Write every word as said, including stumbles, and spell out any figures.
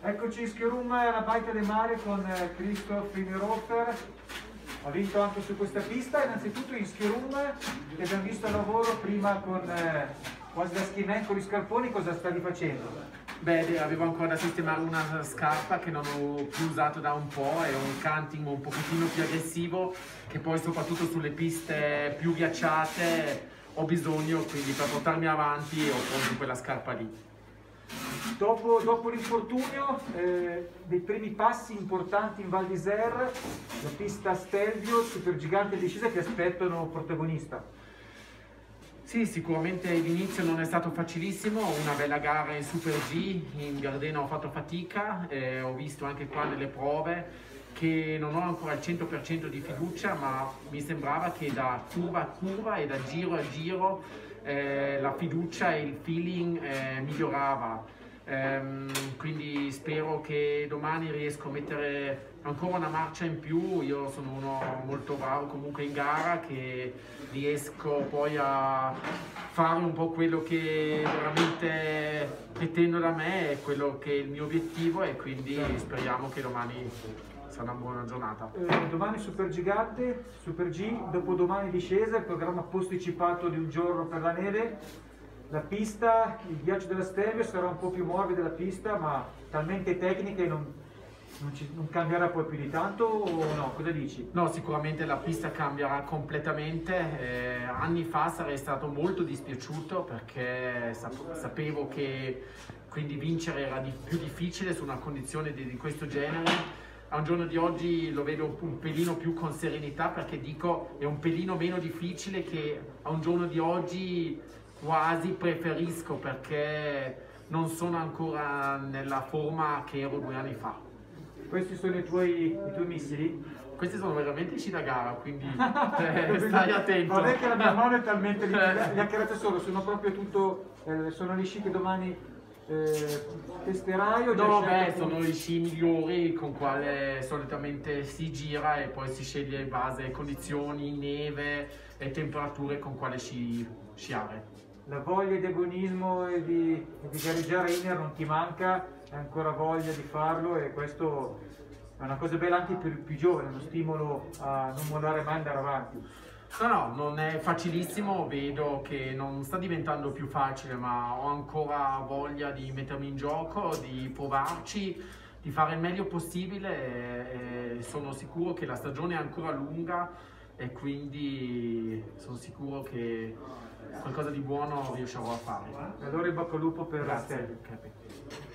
Eccoci in Schierum, la baita del mare con Christoph Finnerofer. Ha vinto anche su questa pista. Innanzitutto in Schierum, che abbiamo visto il lavoro prima con eh, quasi da skinhead con gli scarponi, cosa stavi facendo? Beh, avevo ancora da sistemare una scarpa che non ho più usato da un po', è un canting un pochettino più aggressivo che poi soprattutto sulle piste più ghiacciate ho bisogno, quindi per portarmi avanti ho preso quella scarpa lì. Dopo, dopo l'infortunio, eh, dei primi passi importanti in Val d'Isère, la pista Stelvio, Supergigante discesa che aspettano protagonista. Sì, sicuramente l'inizio non è stato facilissimo, una bella gara in Super G, in Gardena ho fatto fatica, eh, ho visto anche qua nelle prove che non ho ancora il cento per cento di fiducia, ma mi sembrava che da curva a curva e da giro a giro eh, la fiducia e il feeling eh, migliorava. Um, quindi spero che domani riesco a mettere ancora una marcia in più. Io sono uno molto bravo comunque in gara, che riesco poi a fare un po' quello che veramente pretendo da me e quello che è il mio obiettivo, e quindi speriamo che domani sarà una buona giornata. Eh, domani Supergigante, Super G, dopodomani discesa, il programma posticipato di un giorno per la neve. La pista, il ghiaccio della Stelvio sarà un po' più morbida la pista, ma talmente tecnica che non, non, ci, non cambierà poi più di tanto, o no? Cosa dici? No, sicuramente la pista cambierà completamente. Eh, anni fa sarei stato molto dispiaciuto perché sap sapevo che quindi vincere era di più difficile su una condizione di, di questo genere. A un giorno di oggi lo vedo un pelino più con serenità, perché dico è un pelino meno difficile, che a un giorno di oggi quasi preferisco, perché non sono ancora nella forma che ero due anni fa. Questi sono i tuoi, i tuoi missili? Questi sono veramente sci da gara, quindi eh, stai attento. Non è che la mia mano è talmente lì, li accarezzo solo, sono proprio tutto, eh, sono gli sci che domani eh, testerai o già No, scelto? beh, sono i sci migliori con quale solitamente si gira, e poi si sceglie in base condizioni, neve e temperature con quale sci sciare. La voglia di agonismo e di, e di gareggiare inner non ti manca, hai ancora voglia di farlo, e questo è una cosa bella anche per i più giovani, uno stimolo a non mollare mai, andare avanti. No, no, non è facilissimo, vedo che non sta diventando più facile, ma ho ancora voglia di mettermi in gioco, di provarci, di fare il meglio possibile, e sono sicuro che la stagione è ancora lunga, e quindi sono sicuro che qualcosa di buono riuscirò a fare. Allora in bocca al lupo per la Grazie. Stelvio.